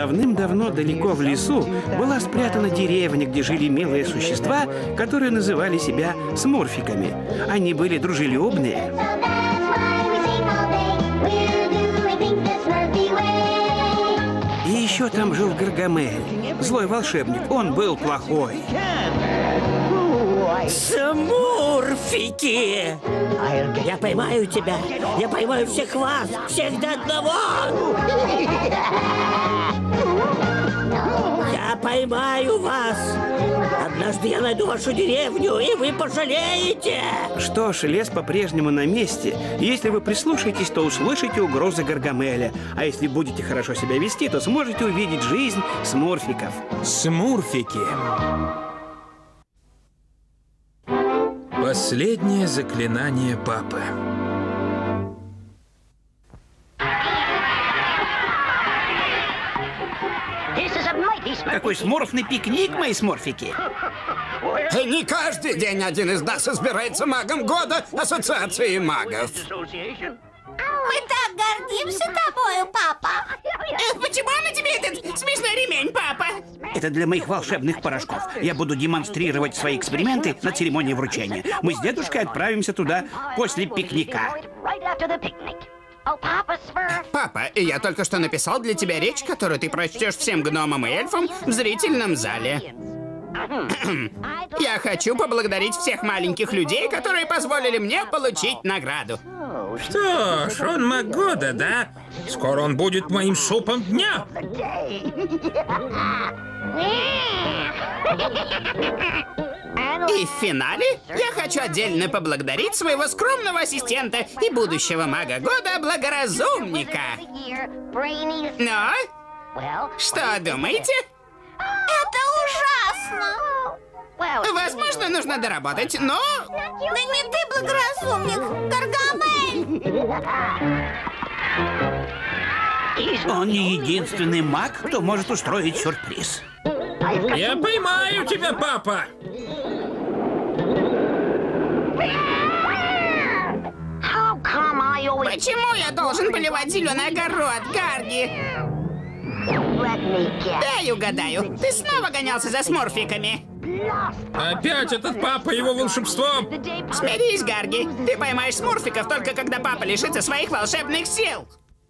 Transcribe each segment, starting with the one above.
Давным-давно далеко в лесу была спрятана деревня, где жили милые существа, которые называли себя смурфиками. Они были дружелюбные. И еще там жил Гаргамель, злой волшебник. Он был плохой. Смурфики! Я поймаю тебя! Я поймаю всех вас! Всех до одного! Я поймаю вас! Однажды я найду вашу деревню, и вы пожалеете! Что ж, лес по-прежнему на месте. Если вы прислушаетесь, то услышите угрозы Гаргамеля. А если будете хорошо себя вести, то сможете увидеть жизнь смурфиков. Смурфики. Последнее заклинание папы. Какой смурфный пикник, мои смурфики! И не каждый день один из нас избирается магом года Ассоциации магов. Мы так гордимся тобою, папа. Почему на тебе этот смешной ремень, папа? Это для моих волшебных порошков. Я буду демонстрировать свои эксперименты на церемонии вручения. Мы с дедушкой отправимся туда после пикника. Папа, я только что написал для тебя речь, которую ты прочтешь всем гномам и эльфам в зрительном зале. Я хочу поблагодарить всех маленьких людей, которые позволили мне получить награду. Что ж, он маг года, да? Скоро он будет моим супом дня. И в финале я хочу отдельно поблагодарить своего скромного ассистента и будущего мага года Благоразумника. Ну, что думаете? Это ужасно. Возможно, нужно доработать, но... Да не ты благоразумник, Гаргамель. Он не единственный маг, кто может устроить сюрприз. Я поймаю тебя, папа! Почему я должен поливать зеленый огород, Гарги? Дай угадаю, ты снова гонялся за смурфиками. Опять этот папа и его волшебство! Смирись, Гарги, ты поймаешь смурфиков только когда папа лишится своих волшебных сил.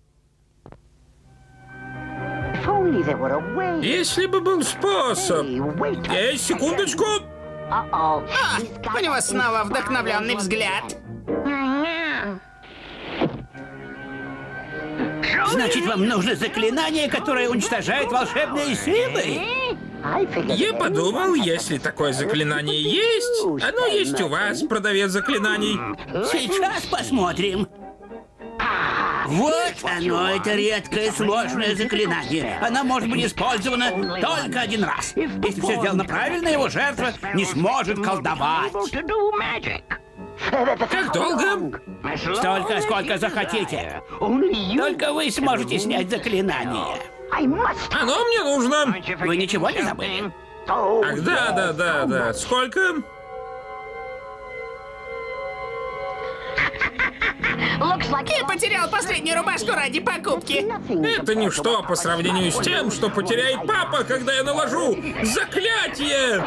Если бы был способ... Эй, секундочку! О, у него снова вдохновленный взгляд. Значит, вам нужно заклинание, которое уничтожает волшебные силы? Я подумал, если такое заклинание есть, оно есть у вас, продавец заклинаний. Сейчас посмотрим. Вот оно, это редкое сложное заклинание. Оно может быть использовано только один раз. Если все сделано правильно, его жертва не сможет колдовать. Как долго? Столько, сколько захотите. Только вы сможете снять заклинание. Оно мне нужно. Вы ничего не забыли? Ах, да. Сколько? Я потерял последнюю рубашку ради покупки. Это ничто по сравнению с тем, что потеряет папа, когда я наложу заклятие.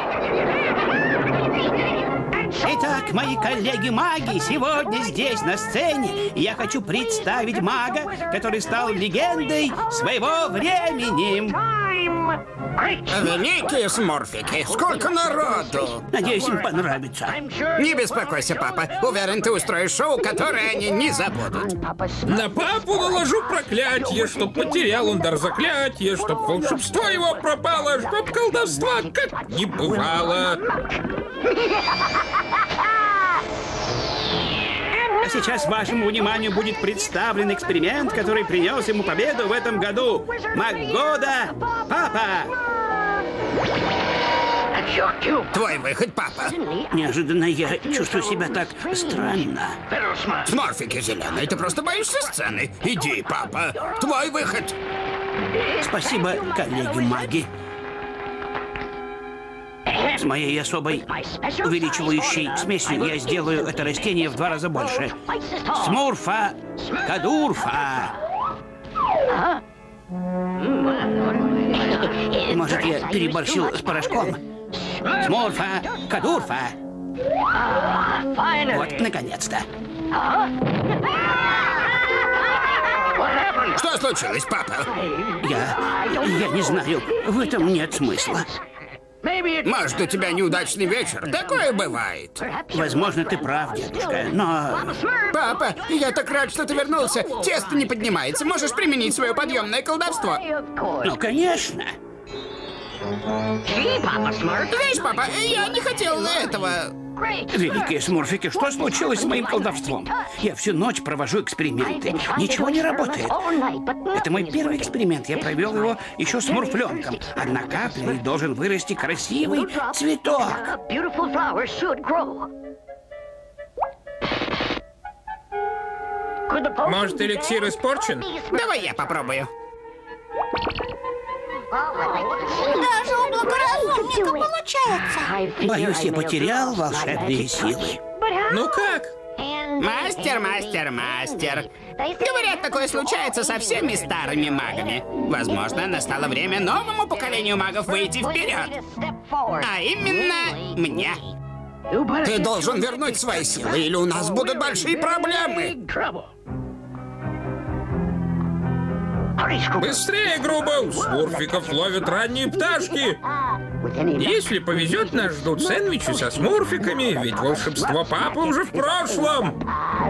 Итак, мои коллеги-маги, сегодня здесь, на сцене, я хочу представить мага, который стал легендой своего времени. Великие смурфики, сколько народу! Надеюсь, им понравится. Не беспокойся, папа. Уверен, ты устроишь шоу, которое они не забудут. На папу наложу проклятие, чтоб потерял он дар заклятия, чтоб волшебство его пропало, чтоб колдовства как не бывало. А сейчас вашему вниманию будет представлен эксперимент, который принес ему победу в этом году. Маг года Папа! Твой выход, папа. Неожиданно я чувствую себя так странно. Смурфики зеленые, ты просто боишься сцены. Иди, папа. Твой выход. Спасибо, коллеги-маги. С моей особой увеличивающей смесью я сделаю это растение в 2 раза больше. Смурфа Кадурфа. Может, я переборщил с порошком? Смурфа, Кадурфа. Вот, наконец-то. Что случилось, папа? Я не знаю. В этом нет смысла. Может, у тебя неудачный вечер? Такое бывает. Возможно, ты прав, дедушка, но... Папа, я так рад, что ты вернулся. Тесто не поднимается. Можешь применить свое подъемное колдовство. Ну, конечно. Знаешь, папа, я не хотел этого. Великие смурфики, что случилось с моим колдовством? Я всю ночь провожу эксперименты. Ничего не работает. Это мой первый эксперимент. Я провел его еще с мурфленком. Одна капля, и должен вырасти красивый цветок. Может, эликсир испорчен? Давай я попробую. Даже у благоразумника получается. Боюсь, я потерял волшебные силы. Ну как? Мастер, мастер, мастер. Говорят, такое случается со всеми старыми магами. Возможно, настало время новому поколению магов выйти вперед. А именно мне. Ты должен вернуть свои силы, или у нас будут большие проблемы. Быстрее, Грубл! Смурфиков ловят ранние пташки! Если повезет, нас ждут сэндвичи со смурфиками, ведь волшебство папы уже в прошлом!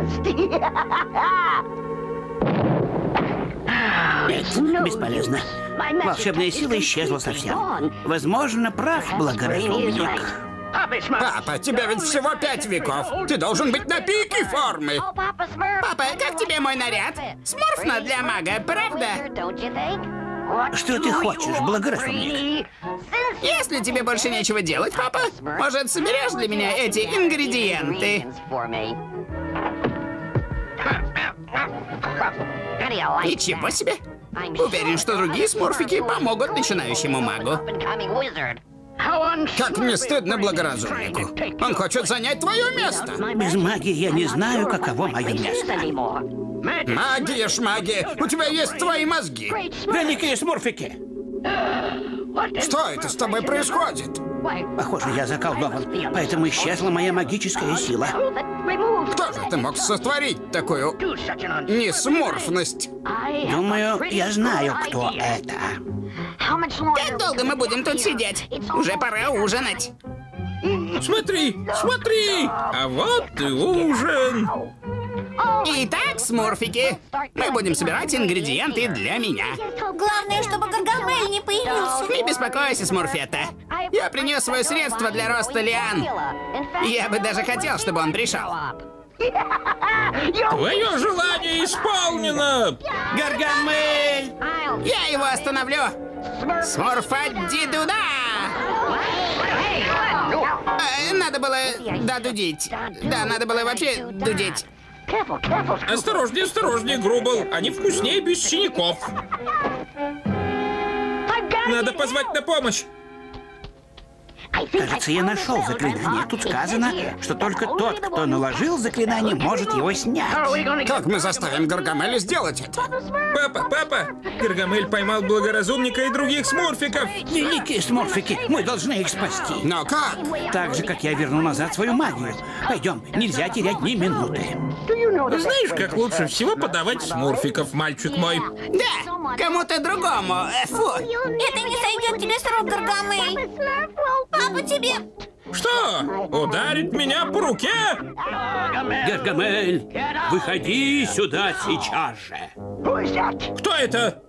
Нет, бесполезно. Волшебная сила исчезла совсем. Возможно, прав благоразумник. Папа, тебе ведь всего 5 веков. Ты должен быть на пике формы. Папа, как тебе мой наряд? Смурфно для мага, правда? Что ты хочешь, благоразумник? Если тебе больше нечего делать, папа, может, соберешь для меня эти ингредиенты? Ничего себе! Уверен, что другие смурфики помогут начинающему магу. Как мне стыдно благоразумнику. Он хочет занять твое место. Без магии я не знаю, каково мое место. Магия, шмагия, у тебя есть твои мозги. Великие смурфики! Что это с тобой происходит? Похоже, я заколдован, поэтому исчезла моя магическая сила. Кто же ты мог сотворить такую несмурфность? Думаю, я знаю, кто это. Как долго мы будем тут сидеть? Уже пора ужинать. Смотри, смотри! А вот и ужин! Итак, смурфики, мы будем собирать ингредиенты для меня. Главное, чтобы Гаргамель не появился. Не беспокойся, Смурфетта. Я принес свое средство для роста лиан. Я бы даже хотел, чтобы он пришел. Твое желание исполнено! Гаргамель! Я его остановлю. Смурфадди-дуда! Надо было додудить. Да, надо было вообще дудеть. Осторожнее, осторожнее, Грубл. Они вкуснее без синяков. Надо позвать на помощь. Кажется, я нашел заклинание. Тут сказано, что только тот, кто наложил заклинание, может его снять. Как мы заставим Гаргамеля сделать это? Папа, папа! Гаргамель поймал благоразумника и других смурфиков. Великие смурфики, мы должны их спасти. Но как? Так же, как я верну назад свою магию. Пойдем, нельзя терять ни минуты. Знаешь, как лучше всего подавать смурфиков, мальчик мой? Да, кому-то другому. Фу. Это не сойдет тебе с рук, Гаргамель. Папа тебе... Что? Ударит меня по руке? Гаргамель, выходи сюда сейчас же. Кто это?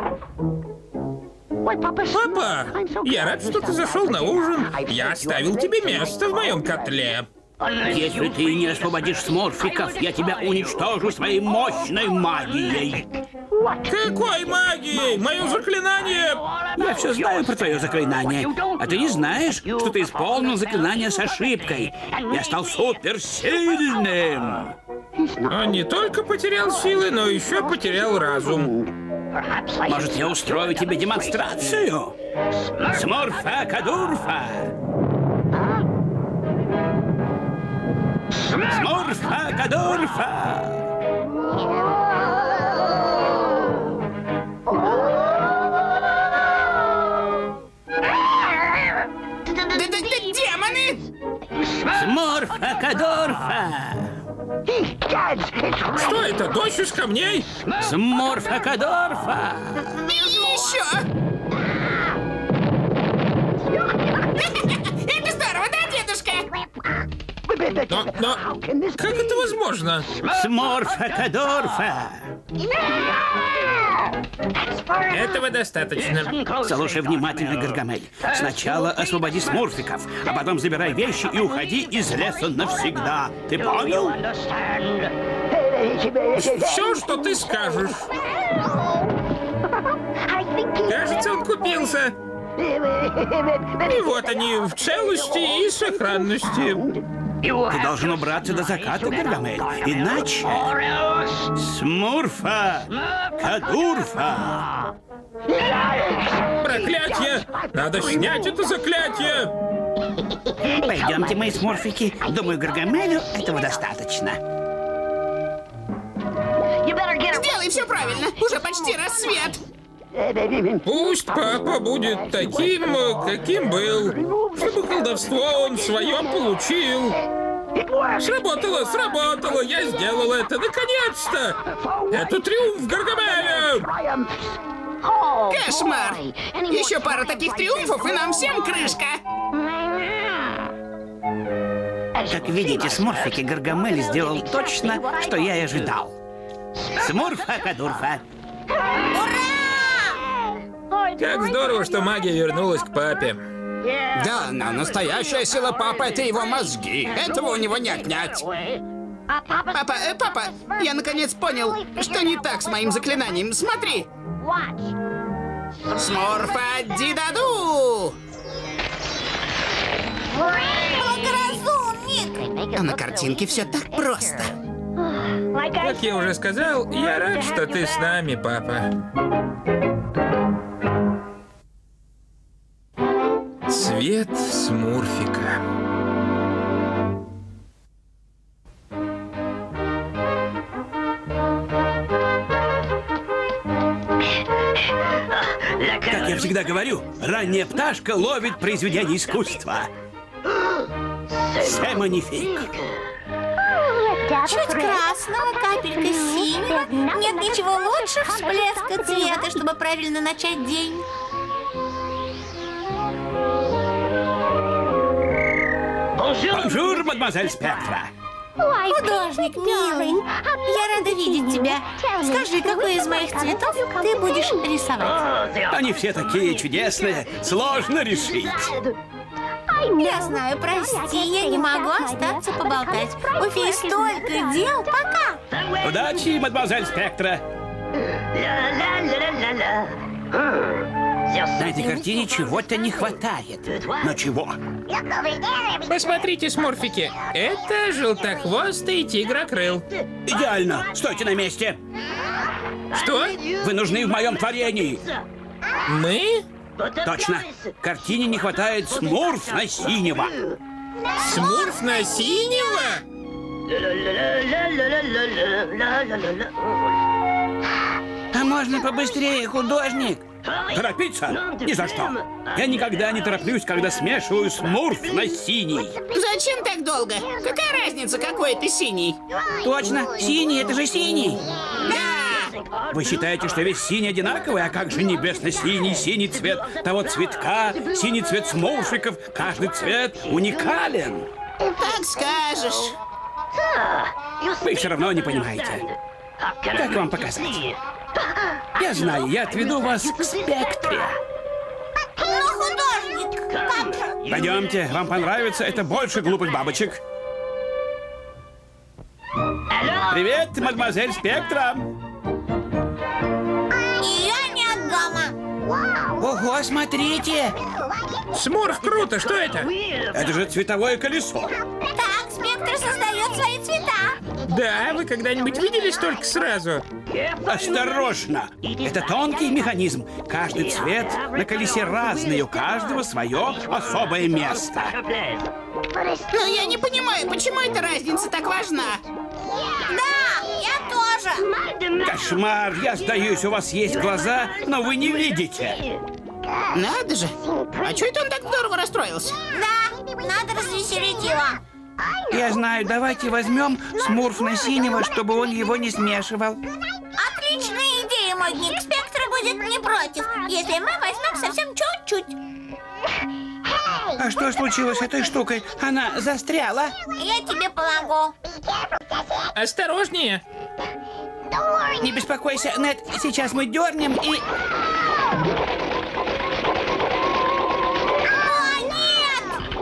Папа, я рад, что ты зашел на ужин. Я оставил тебе место в моем котле. Если ты не освободишь смурфиков, я тебя уничтожу своей мощной магией. Какой магией? Мое заклинание! Я все знаю про твое заклинание. А ты не знаешь, что ты исполнил заклинание с ошибкой. Я стал суперсильным. Он не только потерял силы, но еще потерял разум. Может, я устрою тебе демонстрацию? Смурфа-кадурфа! Смурфа-кадурфа! Смурфа-кадурфа! Что это, дождь из камней? Смурфа-кадурфа! Еще! Это здорово, да, дедушка? Но как это возможно? Смурфа-кадурфа! Этого достаточно. Слушай внимательно, Гаргамель. Сначала освободи смурфиков, а потом забирай вещи и уходи из леса навсегда. Ты понял? Все, что ты скажешь. Кажется, он купился. И вот они в целости и сохранности. Ты должен убраться до заката, Гаргамель. Иначе... Смурфа-кадурфа! Проклятье! Надо снять это заклятие! Пойдемте, мои смурфики. Думаю, Гаргамелю этого достаточно. Сделай все правильно. Уже почти рассвет. Пусть папа будет таким, каким был. Чтобы колдовство он свое получил. Сработало, сработало! Я сделал это! Наконец-то! Это триумф Гаргамеля! Кошмар! Еще пара таких триумфов, и нам всем крышка. Как видите, смурфики, Гаргамель сделал точно, что я и ожидал. Смурфа-кадурфа! Как здорово, что магия вернулась к папе. Да, но настоящая сила папы — это его мозги. Этого у него не отнять. Папа, я наконец понял, что не так с моим заклинанием. Смотри. Смурфа-дидаду! Благоразумник! А на картинке все так просто. Как я уже сказал, я рад, что ты с нами, папа. Цвет смурфика. Как я всегда говорю, ранняя пташка ловит произведение искусства. C'est magnifique. Чуть красного, капелька синего. Нет ничего лучше всплеска цвета, чтобы правильно начать день. Бонжур, мадемуазель Спектра. Художник, милый, я рада видеть тебя. Скажи, какой из моих цветов ты будешь рисовать? Они все такие чудесные, сложно решить. Я знаю, прости, я не могу остаться поболтать. У феи столько дел, пока. Удачи, мадемуазель Спектра. На этой картине чего-то не хватает. Но чего? Посмотрите, смурфики. Это желтохвостый тигрокрыл. Идеально. Стойте на месте. Что? Вы нужны в моем творении. Мы? Точно. Картине не хватает смурфно-синего. Смурфно-синего? А можно побыстрее, художник? Торопиться? Ни за что. Я никогда не тороплюсь, когда смешиваю смурфно-синий. Зачем так долго? Какая разница, какой ты синий? Точно. Синий — это же синий. Да! Вы считаете, что весь синий одинаковый, а как же небесно-синий, синий цвет того цветка, синий цвет смурфиков, каждый цвет уникален. Так скажешь. Вы все равно не понимаете. Как вам показать? Я знаю, я отведу вас к Спектре. Но художник, как же? Пойдемте, вам понравится, это больше глупых бабочек. Привет, мадемуазель Спектра. Я нет дома. Ого, смотрите. Смурф, круто, что это? Это же цветовое колесо. Так, Спектр создает свои цвета. Да, вы когда-нибудь видели столько сразу? Осторожно! Это тонкий механизм. Каждый цвет на колесе разный, у каждого свое особое место. Но я не понимаю, почему эта разница так важна? Да, я тоже. Кошмар! Я сдаюсь, у вас есть глаза, но вы не видите. Надо же. А чё это он так здорово расстроился? Да, надо развеселить его. Я знаю, давайте возьмем смурфно-синего, чтобы он его не смешивал. Отличная идея, модник. Спектр будет не против, если мы возьмем совсем чуть-чуть. А что случилось с этой штукой? Она застряла. Я тебе помогу. Осторожнее. Не беспокойся, Нед, сейчас мы дернем и... О, нет!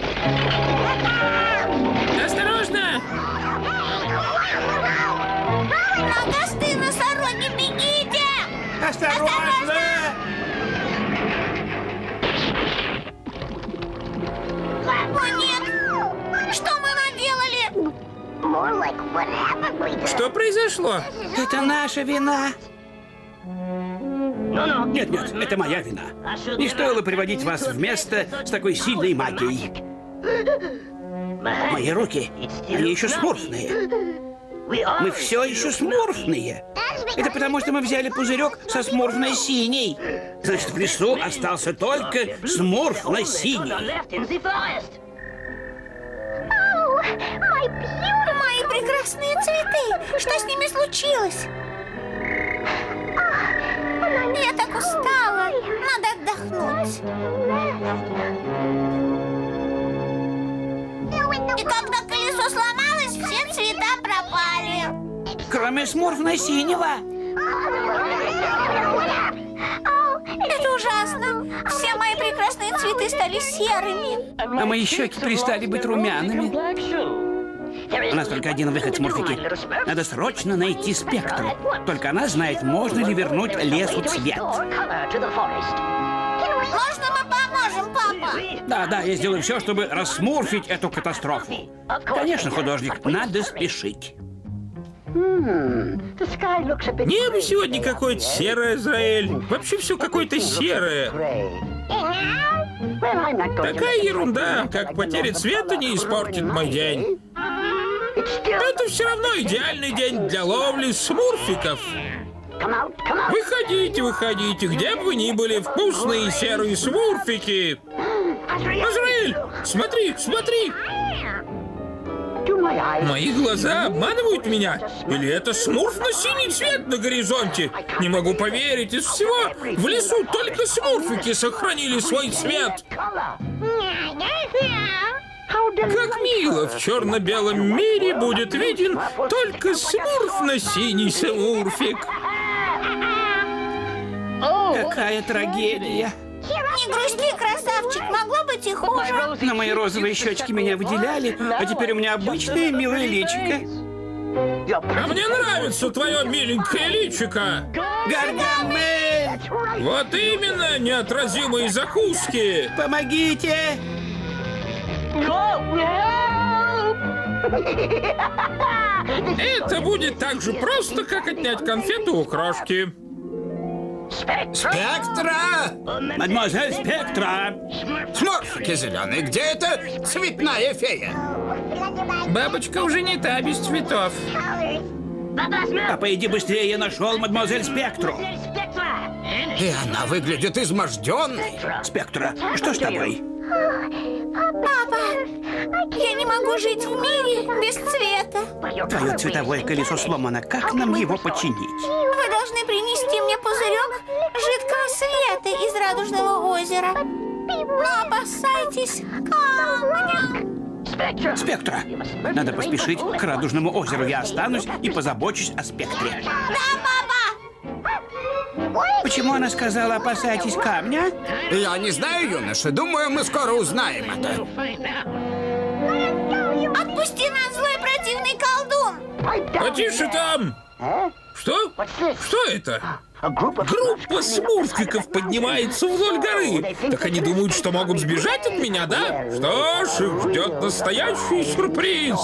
Осторожно! Ногастые носороги, бегите! Осторожно! О, нет! Что мы наделали? Что произошло? Это наша вина. Нет, это моя вина. Не стоило приводить вас в место с такой сильной магией. Мои руки, они еще смурфные. Мы все еще смурфные. Это потому, что мы взяли пузырек со смурфно-синей. Значит, в лесу остался только смурфно-синий. Мои прекрасные цветы! Что с ними случилось? Я так устала. Надо отдохнуть. И когда колесо сломалось, все цвета пропали. Кроме смурфно-синего. Это ужасно. Все мои прекрасные цветы стали серыми. А мои щеки перестали быть румяными. У нас только один выход, смурфики. Надо срочно найти Спектру. Только она знает, можно ли вернуть лесу цвет. Можно мы поможем, папа? Да, я сделаю все, чтобы рассмурфить эту катастрофу. Конечно, художник, надо спешить. Небо сегодня какое-то серое, Заэль. Вообще все какое-то серое. Такая ерунда, как потеря цвета не испортит мой день. Это все равно идеальный день для ловли смурфиков. Выходите, где бы вы ни были, вкусные серые смурфики. Азраэль, смотри! Мои глаза обманывают меня? Или это смурфно-синий цвет на горизонте? Не могу поверить, из всего в лесу только смурфики сохранили свой цвет. Как мило, в черно-белом мире будет виден только смурфно-синий смурфик. Какая трагедия. Не грусти, красавчик, могло быть и хуже. Но мои розовые щечки меня выделяли, а теперь у меня обычное милое личико. А мне нравится твое миленькое личико. Гаргамель! Вот именно, неотразимые закуски. Помогите! Это будет так же просто, как отнять конфету у крошки. Спектра! Мадемуазель Спектра! Смурфики зеленые, где эта цветная фея? Бабочка уже не та без цветов. Папа, иди быстрее, я нашел мадемуазель Спектру. И она выглядит изможденной. Спектра, что с тобой? Папа, я не могу жить в мире без цвета. Твое цветовое колесо сломано. Как нам его починить? Вы должны принести мне пузырек жидкого света из радужного озера. Но опасайтесь камня. Спектра, надо поспешить к радужному озеру. Я останусь и позабочусь о Спектре. Да, папа! Почему она сказала «опасайтесь камня»? Я не знаю, юноша. Думаю, мы скоро узнаем это. Отпусти нас, злой противный колдун! Потише там! Что? Что это? Группа смурфиков поднимается вдоль горы. Так они думают, что могут сбежать от меня, да? Что ж, их ждет настоящий сюрприз.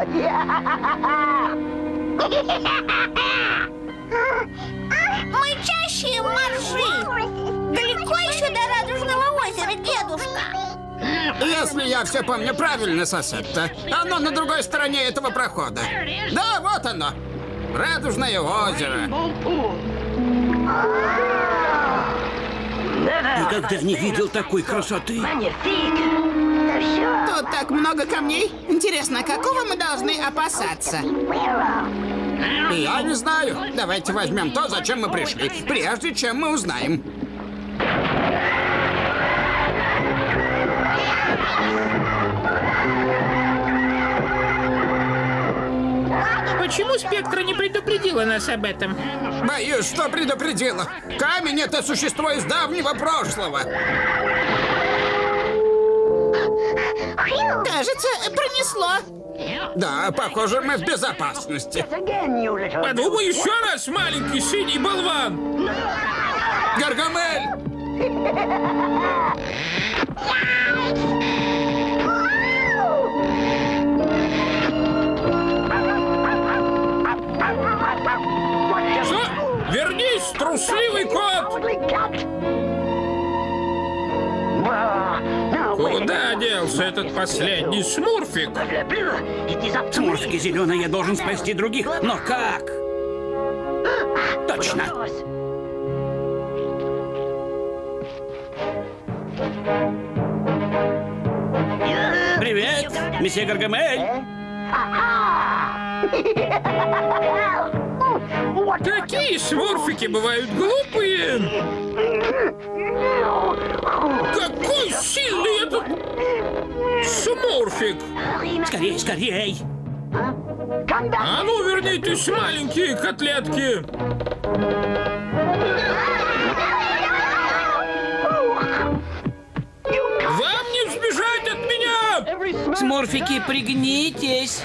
Мычащие моржи! Далеко еще до радужного озера, дедушка? Если я все помню правильно, Сосетта, оно на другой стороне этого прохода. Да, вот оно. Радужное озеро. Никогда не видел такой красоты. Тут так много камней. Интересно, какого мы должны опасаться? Я не знаю. Давайте возьмем то, зачем мы пришли, прежде чем мы узнаем. Почему Спектра не предупредила нас об этом? Боюсь, что предупредила. Камень — это существо из давнего прошлого. Кажется, пронесло. Да, похоже, мы в безопасности. Подумай еще раз, маленький синий болван. Гаргамель! Что? Вернись, трусливый кот! Куда делся этот последний смурфик? Смурфики зеленые, я должен спасти других. Но как? Точно. Привет, месье Гаргамель. Какие смурфики бывают глупые! Какой сильный этот смурфик! Скорей, скорей. А ну, вернитесь, маленькие котлетки! Вам не сбежать от меня! Смурфики, пригнитесь.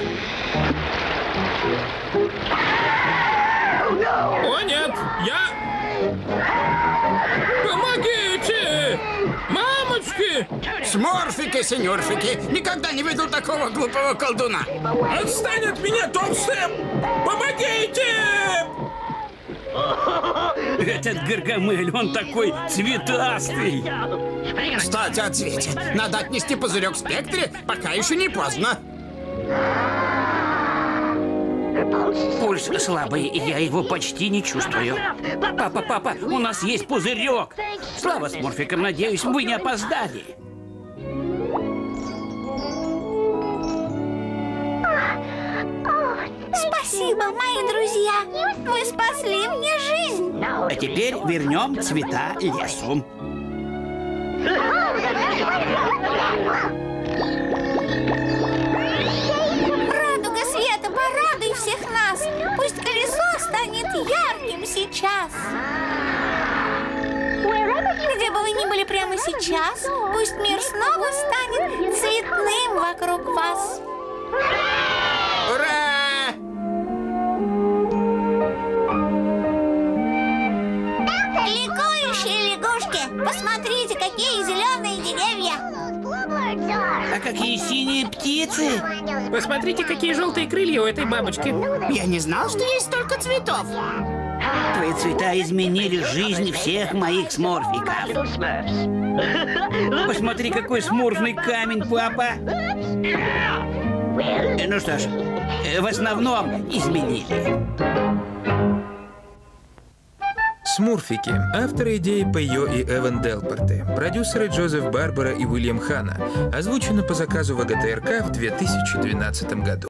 О, нет, Помогите! Мамочки! Смурфики, сеньорфики, никогда не видел такого глупого колдуна. Отстань от меня, толстая! Помогите! Этот Гаргамель, он такой цветастый. Кстати, о цвете. Надо отнести пузырек в Спектре, пока еще не поздно. Пульс слабый, и я его почти не чувствую. Папа, у нас есть пузырек. Слава смурфикам, надеюсь, вы не опоздали. Спасибо, мои друзья. Вы спасли мне жизнь. А теперь вернем цвета лесу. Радуга света, порадуй всех нас. Пусть колесо станет ярким сейчас. Где бы вы ни были прямо сейчас, пусть мир снова станет цветным вокруг вас. Ура! Ликующие лягушки, посмотрите, какие зеленые деревья. А какие синие птицы? Посмотрите, какие желтые крылья у этой бабочки. Я не знал, что есть столько цветов. Твои цвета изменили жизнь всех моих смурфиков. Посмотри, какой смурфный камень, папа. Ну что ж, в основном изменили. Смурфики. Авторы идеи Пейо и Эван Делпорте. Продюсеры Джозеф Барбара и Уильям Ханна. Озвучено по заказу ВГТРК в 2012 году.